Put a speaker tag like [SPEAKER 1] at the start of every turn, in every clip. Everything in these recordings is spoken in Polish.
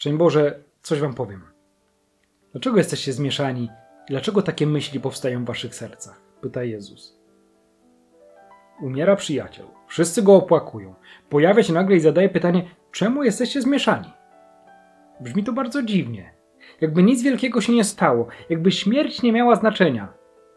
[SPEAKER 1] Szczęść Boże, coś wam powiem. Dlaczego jesteście zmieszani? Dlaczego takie myśli powstają w waszych sercach? Pyta Jezus. Umiera przyjaciel. Wszyscy go opłakują. Pojawia się nagle i zadaje pytanie, czemu jesteście zmieszani? Brzmi to bardzo dziwnie. Jakby nic wielkiego się nie stało. Jakby śmierć nie miała znaczenia.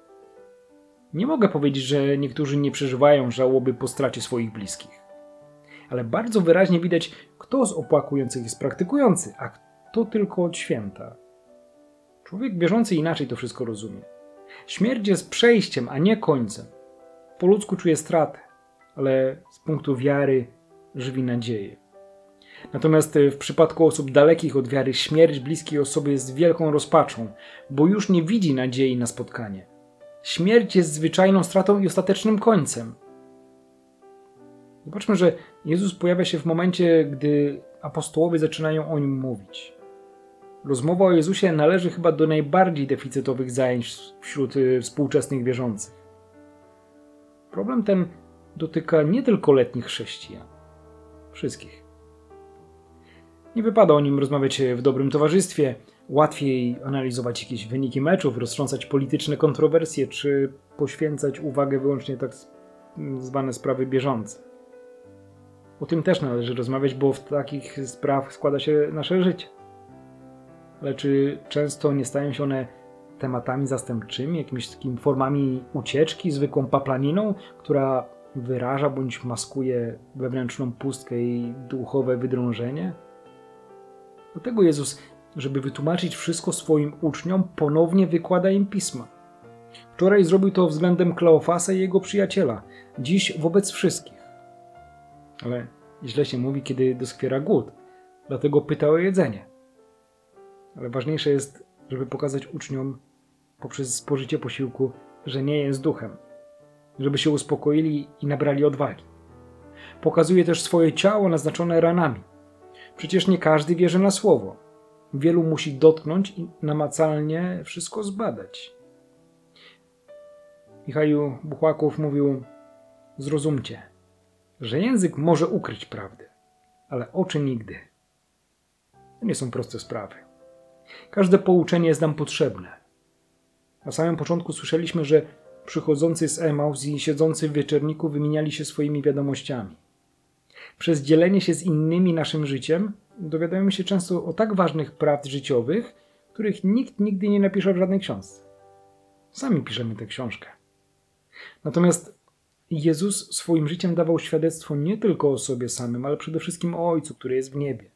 [SPEAKER 1] Nie mogę powiedzieć, że niektórzy nie przeżywają żałoby po stracie swoich bliskich. Ale bardzo wyraźnie widać, kto z opłakujących jest praktykujący, a kto tylko od święta. Człowiek wierzący inaczej to wszystko rozumie. Śmierć jest przejściem, a nie końcem. Po ludzku czuje stratę, ale z punktu wiary żywi nadzieję. Natomiast w przypadku osób dalekich od wiary śmierć bliskiej osoby jest wielką rozpaczą, bo już nie widzi nadziei na spotkanie. Śmierć jest zwyczajną stratą i ostatecznym końcem. Zobaczmy, że Jezus pojawia się w momencie, gdy apostołowie zaczynają o Nim mówić. Rozmowa o Jezusie należy chyba do najbardziej deficytowych zajęć wśród współczesnych wierzących. Problem ten dotyka nie tylko letnich chrześcijan. Wszystkich. Nie wypada o nim rozmawiać w dobrym towarzystwie. Łatwiej analizować jakieś wyniki meczów, roztrząsać polityczne kontrowersje, czy poświęcać uwagę wyłącznie tak zwane sprawy bieżące. O tym też należy rozmawiać, bo w takich spraw składa się nasze życie. Ale czy często nie stają się one tematami zastępczymi, jakimiś takimi formami ucieczki, zwykłą paplaniną, która wyraża bądź maskuje wewnętrzną pustkę i duchowe wydrążenie? Dlatego Jezus, żeby wytłumaczyć wszystko swoim uczniom, ponownie wykłada im pisma. Wczoraj zrobił to względem Kleofasa i jego przyjaciela, dziś wobec wszystkich. Ale źle się mówi, kiedy doskwiera głód, dlatego pyta o jedzenie. Ale ważniejsze jest, żeby pokazać uczniom poprzez spożycie posiłku, że nie jest duchem, żeby się uspokoili i nabrali odwagi. Pokazuje też swoje ciało naznaczone ranami. Przecież nie każdy wierzy na słowo. Wielu musi dotknąć i namacalnie wszystko zbadać. Michał Buchłaków mówił: zrozumcie, że język może ukryć prawdę, ale oczy nigdy. To nie są proste sprawy. Każde pouczenie jest nam potrzebne. Na samym początku słyszeliśmy, że przychodzący z Emaus i siedzący w wieczorniku wymieniali się swoimi wiadomościami. Przez dzielenie się z innymi naszym życiem dowiadujemy się często o tak ważnych prawd życiowych, których nikt nigdy nie napisze w żadnej książce. Sami piszemy tę książkę. Natomiast Jezus swoim życiem dawał świadectwo nie tylko o sobie samym, ale przede wszystkim o Ojcu, który jest w niebie.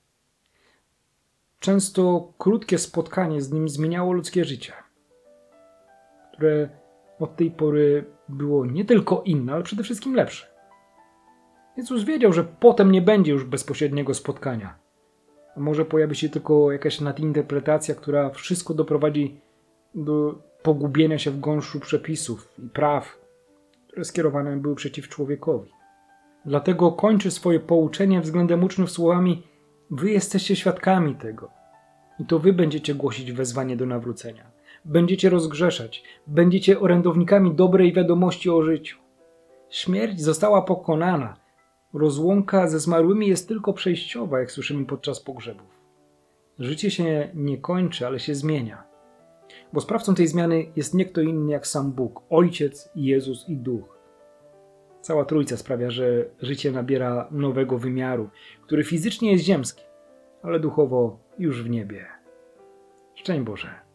[SPEAKER 1] Często krótkie spotkanie z Nim zmieniało ludzkie życie, które od tej pory było nie tylko inne, ale przede wszystkim lepsze. Jezus wiedział, że potem nie będzie już bezpośredniego spotkania. A może pojawi się tylko jakaś nadinterpretacja, która wszystko doprowadzi do pogubienia się w gąszczu przepisów i praw, które skierowane były przeciw człowiekowi. Dlatego kończy swoje pouczenie względem uczniów słowami: wy jesteście świadkami tego. I to wy będziecie głosić wezwanie do nawrócenia. Będziecie rozgrzeszać. Będziecie orędownikami dobrej wiadomości o życiu. Śmierć została pokonana. Rozłąka ze zmarłymi jest tylko przejściowa, jak słyszymy podczas pogrzebów. Życie się nie kończy, ale się zmienia. Bo sprawcą tej zmiany jest nie kto inny jak sam Bóg, Ojciec, Jezus i Duch. Cała Trójca sprawia, że życie nabiera nowego wymiaru, który fizycznie jest ziemski, ale duchowo już w niebie. Szczęść Boże.